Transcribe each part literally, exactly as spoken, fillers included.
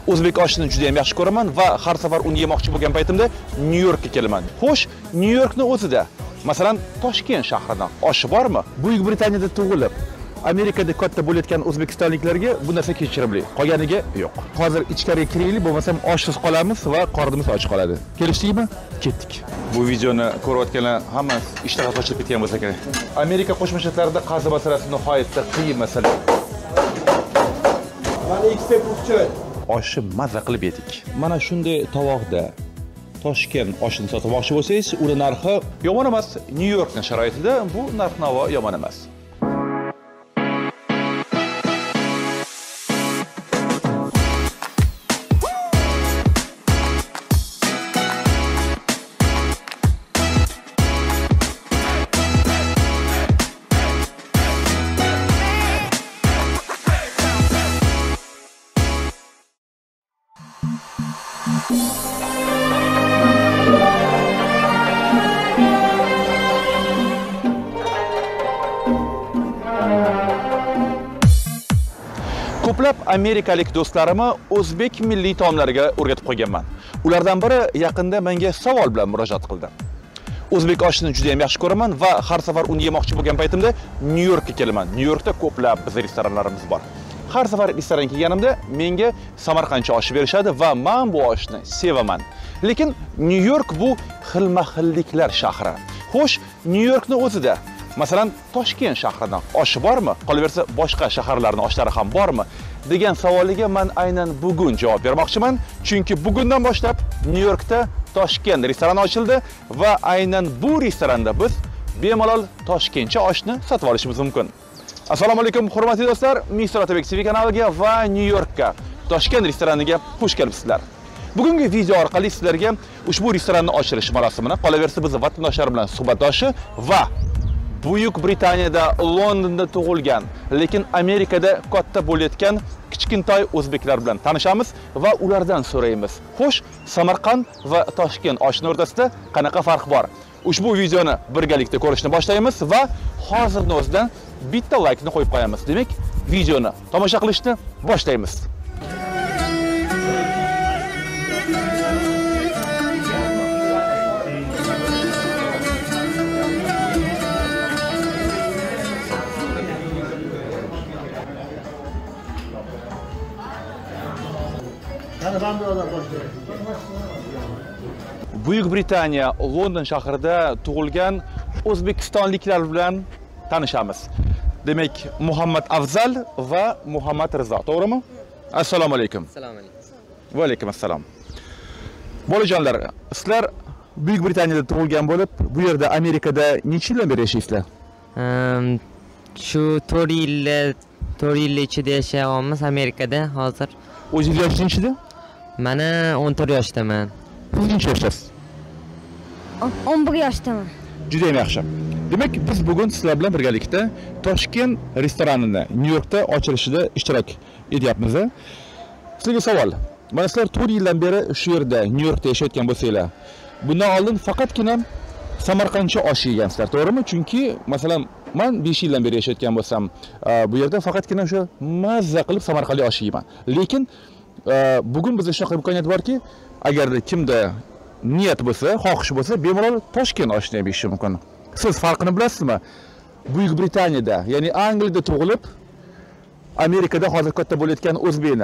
O'zbek oshini juda ham yaxshi ko'raman va har safar uni yemoqchi bo'lgan paytimda Nyu-Yorkka kelaman. Xo'sh, Nyu-Yorkning o'zida, masalan, Toshkent shahridan oshi bormi? Buyuk Britaniyada tug'ilib, Amerikada katta bo'layotgan o'zbekistonliklarga bu narsa kechirimli, qolganiga yo'q. Hozir ichkariga kiraylik, bo'lmasam oshsiz qolamiz va qornimiz och qoladi. Kelishdikmi? Ketdik. Bu videoni ko'rayotganlar hammasi ishtaha ochilib ketgan bo'lsa kerak. Amerika Qo'shma Shtatlarida qazi masalasi nihoyatda qiyin masala. Mana ikkita pufchoy. Oshni mazza qilib yedik. Mana shunday tovoqda Toshkent oshini sotmoqchi bo'lsangiz, uni narxi yomon emas. Nyu-Yorkning sharoitida bu narx-navo yomon emas. Ko'plab amerikalik do'stlarimni o'zbek milliy taomlariga o'rgatib qo'yganman. Ulardan biri yaqinda menga savol bilan murojaat qildi. O'zbek oshini juda ham yaxshi ko'raman va har safar uni yemoqchi bo'lgan paytimda Nyu-Yorkka kelaman. Nyu-Yorkda ko'plab bizning restoranlarimiz bor. Har safar restoran kelganimda menga Samarqandcha osh berishadi va men bu oshni sevaman. Lekin Nyu-York bu xilma-xilliklar shahri. Xo'sh, Nyu-Yorkning o'zida, masalan, Toshkent shahridan oshi bormi? Qolaversa, boshqa shaharlarning oshlari ham bormi? degan savoliga men aynan bugun javob bermoqchiman. Chunki bugundan boshlab Nyu-Yorkda Toshkent restorani ochildi va aynan bu restoranda biz bemalol toshkentcha oshni sotib olishimiz mumkin. Assalomu alaykum hurmatli do'stlar, Mister Otabek T V kanaliga va Nyu-Yorkka Toshkent restoraniga xush kelibsizlar. Bugungi video orqali sizlarga ushbu restoranning ochilish marosimini, qolaversa biz vatandoshlar bilan suhbatdoshi va Buyuk Britaniyada, Londonda tug'ilgan, lekin Amerikada katta bo'layotgan kichkintoy o'zbeklar bilan tanishamiz va ulardan so'raymiz. Xo'sh, Samarqand va Toshkent oshining o'rtasida qanaqa farq bor? Ushbu videoni birgalikda ko'rishni boshlaymiz va hozirning o'zidan bitta laykni qo'yib qo'yamiz. Demak, videoni tomosha qilishni boshlaymiz. Buyuk Britaniya, London shahrida tug'ilgan o'zbekistonliklar bilan tanishamiz. Demak, Muhammad Afzal va Muhammad Rizo, to'g'rimi? Assalomu alaykum. Assalomu alaykum. Va alaykum assalom. Bolajonlar, sizlar Buyuk Britaniyada tug'ilgan bo'lib, bu yerda Amerikada necha yildan beri yashaysizlar? Shu to'rt yil to'rt yil ichida yashayapmiz Amerikada hozir. O'zingiz yoshingizda? Mana o'n to'rt yoshdaman. Siz necha yoshsiz? o'n bir yoshdaman. Juda ham yaxshi. Demak, biz bugun sizlar bilan birgalikda Toshkent restoranini Nyu-Yorkda ochilishida ishtirok etyapmiz. Sizga savol. Mana sizlar to'rt yildan beri shu yerda Nyu-Yorkda yashayotgan bo'lsanglar, bundan oldin faqatgina Samarqandcha osh yegansizlar, to'g'rimi? Chunki, masalan, men besh yildan beri yashayotgan bo'lsam, bu yerda faqatgina o'sha mazza qilib Samarqandlik osh yeyman. Lekin bugun bizda shunaqa imkoniyat borki, agarda kimda niyat bo'lsa, xohish bo'lsa, bemalol Toshkent oshini ham yeyish mumkin. Siz farqini bilasizmi? Buyuk Britaniyada, ya'ni Angliyada tug'ilib, Amerikada hozir katta bo'layotgan o'zbekni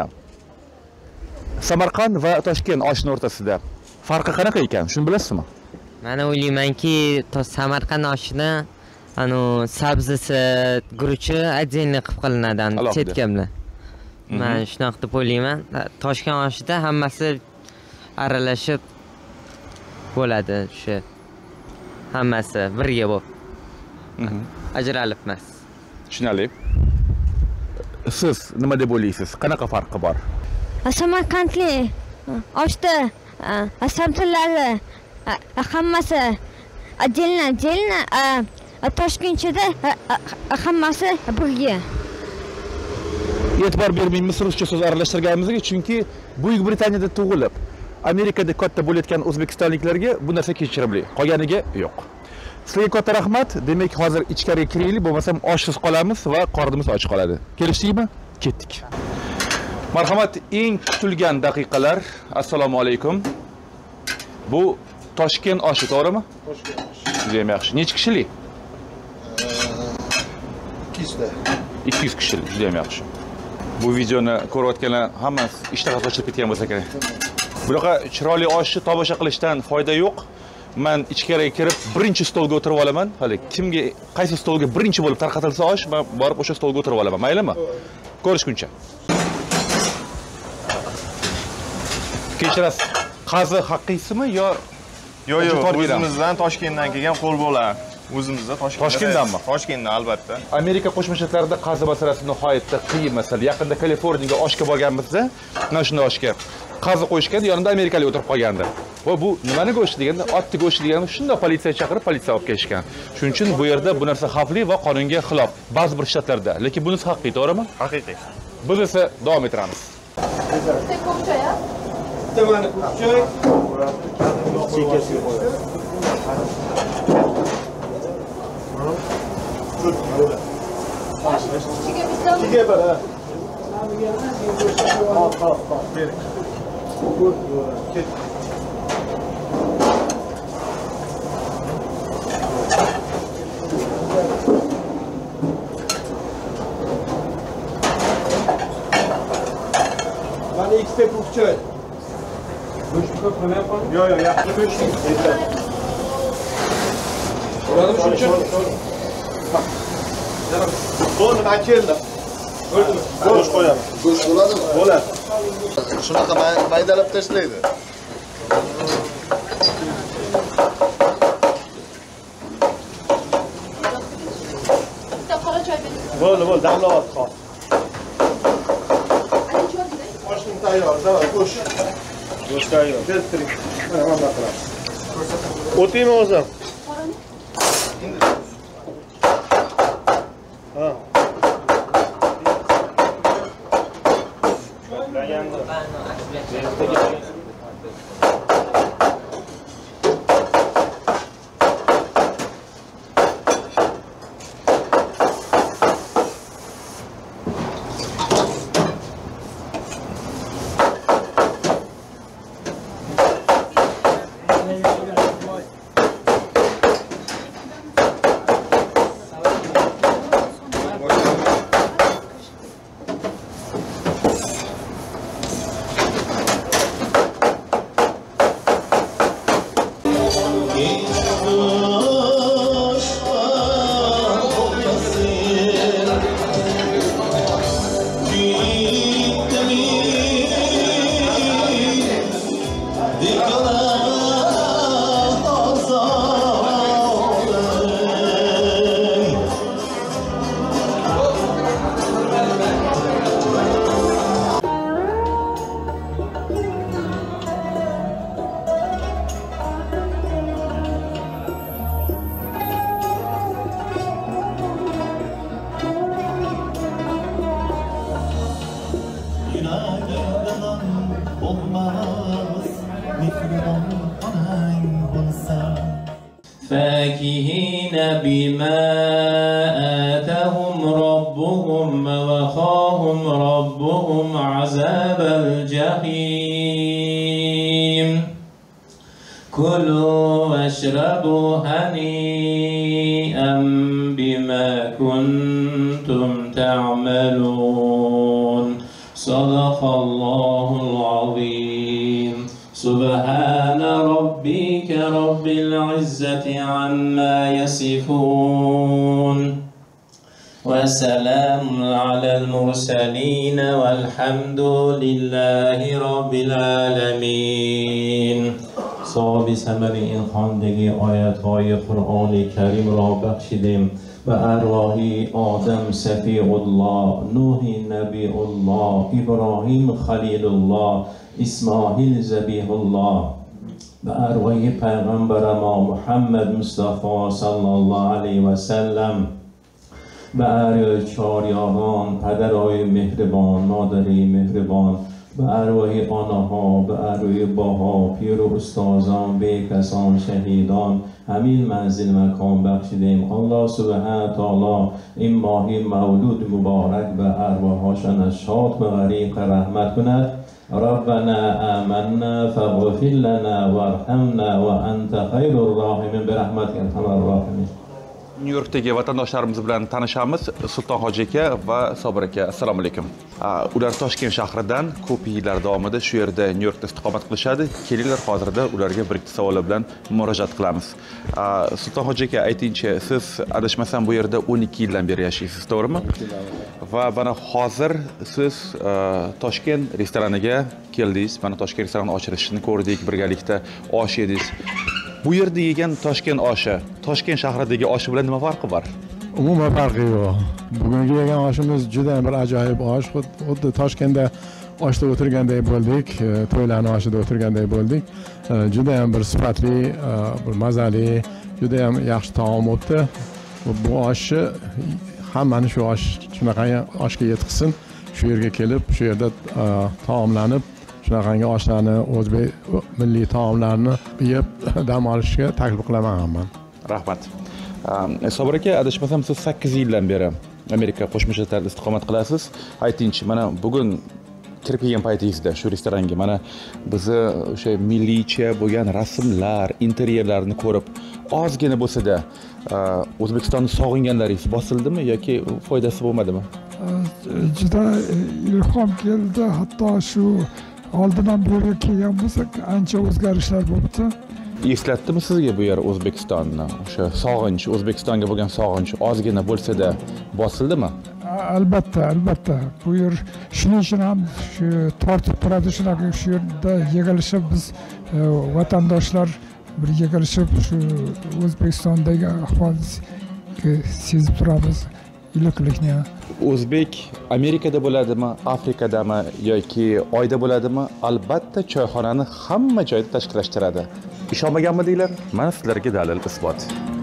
Samarqand va Toshkent oshining o'rtasida farqi qanaqa ekan? Shuni bilasizmi? Mana o'ylaymanki, Samarqand oshini anu sabzisi, guruchi отдельно qilib qilinadi, chetga bilan. Men shunaqa deb o'ylayman. Toshkent oshida hammasi aralashib bo'ladi, shu hammasi birga bo'lib. Ajralib emas. Tushunarli. Siz nima deb o'ylaysiz? Qanaqa farqi bor? Samarqandlik oshda sabzilari hammasi отдельно, отдельно, Toshkentda hammasi birga. E'tibor bermaymiz ruscha so'z aralashtirganimizga, chunki Buyuk Britaniyada tug'ilib, Amerikada katta bo'layotgan o'zbekistonliklarga bu narsa kechirimli, qolganiga yo'q. Sizlarga katta rahmat. Demak, hozir ichkariga kiraylik, bo'lmasam oshsiz qolamiz va qornimiz och qoladi. Kelishdikmi? Ketdik. Marhamat, eng kutilgan daqiqalar. Assalomu alaykum. Bu Toshkent oshi, to'g'rimi? Toshkent oshi. Juda ham yaxshi. Necha kishilik? ikki yuz ta. ikki yuz kishilik, juda ham yaxshi. Bu videoni ko'rayotganlar hammasi ishtahasi ochilib ketgan bo'lsa kerak. Bunaqa chiroyli oshni tomosha qilishdan foyda yo'q. Men ichkariga kirib, birinchi stolga o'tirib olaman. Hali kimga qaysi stolga birinchi bo'lib tarqatilsa osh, men borib o'sha stolga o'tirib olaman. Maylimi? Ko'rishguncha. Kechirasiz. Qazi haqiysizmi yo Yo'q, yo'q, o'zimizdan Toshkentdan kelgan qo'l bo'lar. O'zimizda Toshkentdan. Toshkentdanmi? Toshkentdan albatta. Amerika Qo'shma Shtatlarida qazi masalasi nihoyatda qiyin masala. Yaqinda Kaliforniyaga oshga borganimizda, mana shunday oshga qazi qo'yishgan, yonida amerikalik o'tirib qolgandi. Va bu nimani go'shti deganda, otni go'shti deganda shunday politsiya chaqirib, politsiya olib kelishgan. Shuning uchun bu yerda bu narsa xavfli va qonunga xilof ba'zi bir shtatlarda, lekin bunisi haqiqiy, to'g'rimi? Haqiqiy. Biz esa davom ettiramiz. Bitta ko'k choy, a? Bitta mana ko'k choy. Chekkasiga qo'yadi. Ichiga bitta. Ichiga bir, ha. Hop, hop, hop. Bering. Ket. Mana ikkita ko'k choy. Go'shtni ko'p qilmayapman. Yo'q, yo'q, yaxshi go'sht. Bo'ladimi shuncha? Bo'ldi, men keldim. Bo'ldimi? Go'sht qo'yaman. Go'sht bo'ladimi? Bo'ladi. Shunaqa maydalab tashlaydi. Bitta qora choy bering. Bo'ldi, bo'ldi, damlayapti hozir. Ana choy bering. Oshning tayyor, davay, go'sht. Go'sht tayyor. Keltiring. Mana bunday qilamiz. O'taymi o'zim? Qorani. Ha. فاكهين بما آتاهم ربهم ووقاهم ربهم عذاب الجحيم كلوا واشربوا هنيئا بما كنتم تعملون صدق الله العظيم سبحان ربك رب العزة عما يصفون وسلام على المرسلين والحمد لله رب العالمين. صواب ثمر این خواندگی آیات‌های قرآن کریم را بخشیدیم و ارواح آدم صفی الله، نوح نبی الله، ابراهیم خلیل الله، اسماعیل ذبیح الله و ارواح پیغمبر ما محمد مصطفی صلی الله علیه و سلم و ارواح چهار یاران، پدرای مهربان، مادری مهربان به ارواح آنها، به ارواح باها، پیر و استازان، بیکسان، شهیدان همین منزل مکان بخشیدیم. الله سبحانه تعالی این ماهی مولود مبارک به ارواحشان شاد و غریق رحمت کند. ربنا آمنا فاغفر لنا وارحمنا وانت خیر الراحمین برحمتک ارحم الراحمین. Nyu-Yorkdagi vatandoshlarimiz bilan tanishamiz. Sulton hoji aka va Sobir aka, assalomu alaykum. Ular Toshkent shahridan ko'p yillar davomida shu yerda Nyu-Yorkda istiqomat qilishadi. Kelinglar hozirda ularga bir ikki savollar bilan murojaat qilamiz. Sulton hoji aka, aytingchi, siz adashmasam bu yerda o'n ikki yildan beri yashaysiz, to'g'rimi? Va mana hozir siz Toshkent restoraniga keldingiz. Mana Toshkent restoranini ochilishini ko'rdik, birgalikda osh yedingiz. Bu yerda yegan Toshkent oshi, Toshkent shahridagi oshi bilan nima farqi bor? Umuman farqi yo'q. Bugungi yegan oshimiz juda bir ajoyib osh. Xuddi Toshkentda oshda o'tirgandek bo'ldik, to'ylarning oshida o'tirgandek bo'ldik. Juda ham bir sifatli, bir mazali, juda ham yaxshi taom o'tdi. Bu oshni hammani shu osh shunaqa oshga yetkazsin. Shu yerga kelib, shu yerda taomlanib shunaqangi oshlarni, o'zbek milliy taomlarni yeb dam olishga taklif qilaman hamman. Rahmat. Sobir aka, adashmasam siz sakkiz yildan beri Amerika Qo'shma Shtatlarida istiqomat qilasiz. Aytingchi, mana bugun kirib kelgan paytingizda shu restoranga mana bizni o'sha milliycha bo'lgan rasmlar, interyerlarni ko'rib, ozgina bo'lsa-da O'zbekistonni sog'inganlaringiz bosildimi yoki foydasi bo'lmadimi? Juda ilhom keldi, hatto shu oldindan beri kelgan bo'lsak, ancha o'zgarishlar bo'libdi. Eslatdimi sizga bu yer O'zbekistonni? O'sha sog'inch, O'zbekistonga bo'lgan sog'inch ozgina bo'lsa-da bosildimi? Albatta, albatta. Bu yer shuning uchun ham shu tortib turadi, shunaqa shu yerda yig'ilishib biz vatandoshlar bir yig'ilishib shu O'zbekistondagi ahvolni sezib turamiz, iliqlikni. O'zbek Amerikada bo'ladimi, Afrikadami yoki Oyda bo'ladimi, albatta choyxonani hamma joyda tashkillashtiradi. Ishonmaganmidinglar? Mana sizlarga dalil isbot.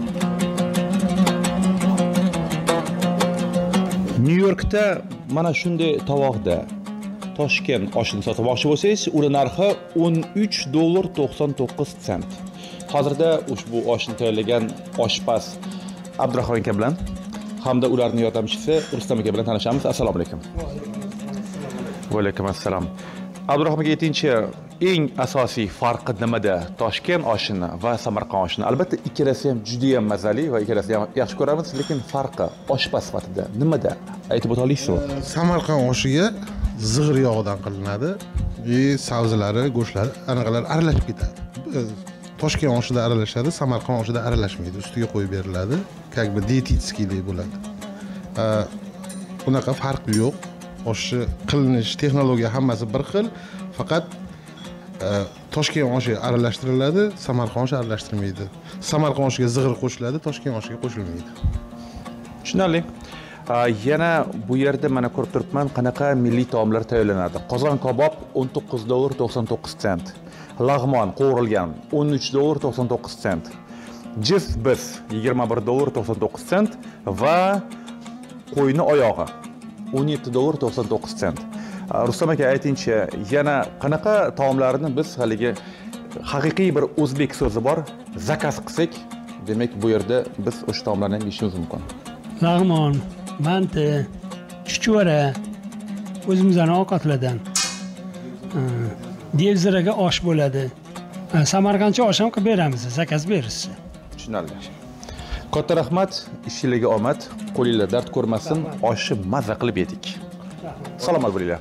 Nyu-Yorkda mana shunday tovoqda Toshkent oshini sotmoqchi bo'lsangiz, uni narxi o'n uch dollar to'qson to'qqiz sent. Hozirda ushbu oshni tayyorlagan oshpaz Abdurahmon aka bilan hamda ularning yordamchisi Rustam aka bilan tanishamiz. Assalomu alaykum. Va alaykum assalom. Abdurahmon aka, aytingchi, eng asosiy farqi nimada Toshkent oshini va Samarqand oshini? Albatta ikkalasi ham juda ham mazali va ikkalasini ham yaxshi ko'ramiz, lekin farqi oshpaz sifatida nimada? Aytib o'ta olasizmi? Samarqand oshiga zig'ir yog'idan qilinadi. E sabzilari, go'shtlari anaqalar aralashib ketadi. Toshkent oshida aralashadi, Samarqand oshida aralashmaydi. Ustiga qo'yib beriladi. Как бы diyetetskiy bo'ladi. Bunaqa farqi yo'q. Oshni qilinish texnologiya hammasi bir xil, faqat Toshkent oshi aralashtiriladi, Samarqand oshi aralashtirilmaydi. Samarqand oshiga zig'ir qo'shiladi, Toshkent oshiga qo'shilmaydi. Tushunarli. Yana bu yerda mana ko'rib turibman, qanaqa milliy taomlar tayyorlanadi. Qozon kabob o'n to'qqiz dollar to'qson to'qqiz sent. Lag'mon qovurilgan o'n uch dollar to'qson to'qqiz sent. Jif biz yigirma bir dollar to'qson to'qqiz sent va qo'yni oyog'i o'n yetti dollar to'qson to'qqiz sent. Rustam aka, aytingchi, yana qanaqa taomlarni biz haligi haqiqiy bir o'zbek so'zi bor, zakaz qilsak, demak bu yerda biz o'sha taomlarni ham yeyishimiz mumkin. Lag'mon, manti, chuchvara, o'zimizning ovqatlardan. Devziraga osh bo'ladi. Samarqandcha osh ham qilib beramiz, zakaz berasiz. Tushunarli. Katta rahmat, ishingizga omad, qo'lingizda dard ko'rmasin, oshni mazza qilib yedik. Salomat bo'linglar.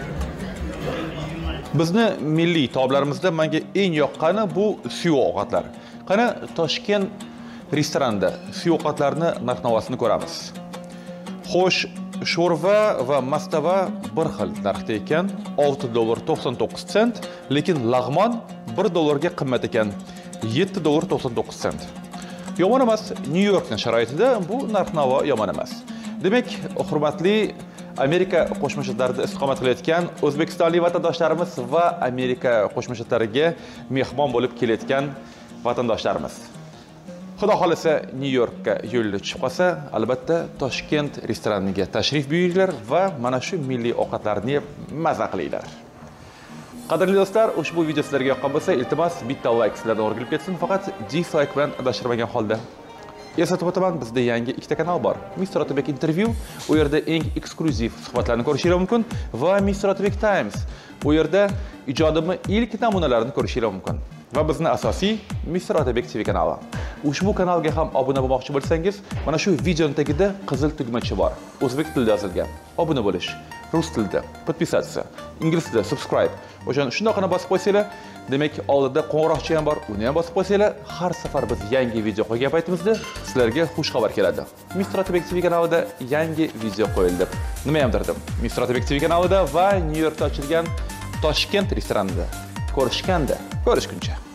Bizni milliy taomlarimizda menga eng yoqqani bu suyuq ovqatlar. Qani Toshkent restoranida suyuq ovqatlarni narx-navosini ko'ramiz. Xo'sh, sho'rva va mastava bir xil narxda ekan, olti dollar to'qson to'qqiz sent, lekin lag'mon bir dollarga qimmat ekan, yetti dollar to'qson to'qqiz sent. Yomon emas, Nyu-Yorkning sharoitida bu narx-navo yomon emas. Demak, hurmatli Amerika Qo'shma Shtatlarida istiqomat qilayotgan o'zbekistonlik vatandoshlarimiz va Amerika Qo'shma Shtatlariga mehmon bo'lib kelayotgan vatandoshlarimiz. Xudo xolasa Nyu-Yorkka yo'lga tushib qolsa, albatta Toshkent restoraniga tashrif buyuringlar va mana shu milliy ovqatlarni yeb maza qilinglar. Qadrli do'stlar, ushbu video sizlarga yoqqan bo'lsa, iltimos bitta like sizlardan o'rgilib ketsin, faqat dislike bilan adashtirmagan holda. Eslatib o'taman, bizda yangi ikkita kanal bor. mister Otabek intervyu, u yerda eng eksklyuziv suhbatlarni ko'rishingiz mumkin va mister Otabek Times. U yerda ijodimni ilk namunalarini ko'rishingiz mumkin. Va bizning asosiy mister Otabek T V kanali. Ushbu kanalga ham obuna bo'lmoqchi bo'lsangiz, mana shu videoning tagida qizil tugmachi bor. O'zbek tilida yozilgan. Obuna bo'lish, rus tilida, podpisatsiya, ingliz tilida subscribe. O'shani shundoqina bosib qo'ysanglar, demak oldida qo'ng'iroqcha ham bor, uni ham bosib qo'ysanglar, har safar biz yangi video qo'ygan paytimizda sizlarga xush xabar keladi. mister Otabek T V kanalida yangi video qo'yildi. Nima ham derdim? mister Otabek T V kanalida va Nyu-Yorkda ochilgan Toshkent restoranida ko'rishganda, ko'rishguncha.